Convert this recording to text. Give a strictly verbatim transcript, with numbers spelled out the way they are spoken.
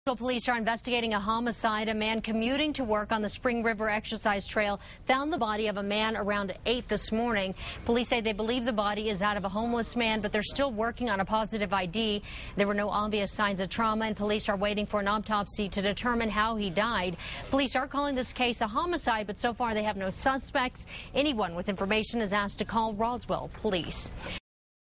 Police are investigating a homicide. A man commuting to work on the Spring River Exercise Trail found the body of a man around eight this morning. Police say they believe the body is that of a homeless man, but they're still working on a positive I D. There were no obvious signs of trauma, and police are waiting for an autopsy to determine how he died. Police are calling this case a homicide, but so far they have no suspects. Anyone with information is asked to call Roswell Police.